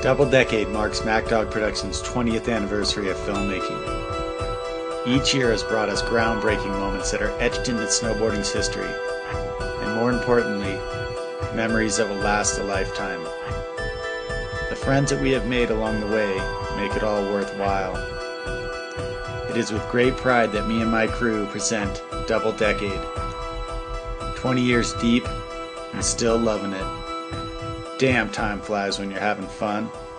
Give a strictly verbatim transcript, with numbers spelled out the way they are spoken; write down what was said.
Double Decade marks Mack Dawg Productions' twentieth anniversary of filmmaking. Each year has brought us groundbreaking moments that are etched into snowboarding's history, and more importantly, memories that will last a lifetime. The friends that we have made along the way make it all worthwhile. It is with great pride that me and my crew present Double Decade. twenty years deep and still loving it. Damn, time flies when you're having fun.